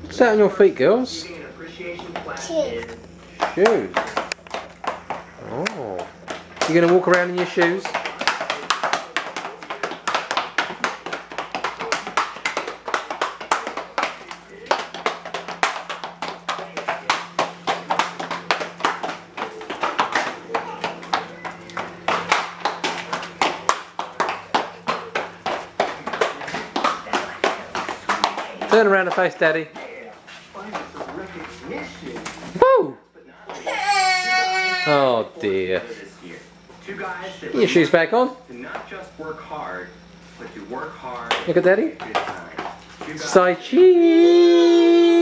What's that on your feet, girls? Shoes. Shoes. Oh. You're going to walk around in your shoes? Turn around and face Daddy. Woo! Oh dear. Get your shoes back on. Look at Daddy. Say cheese.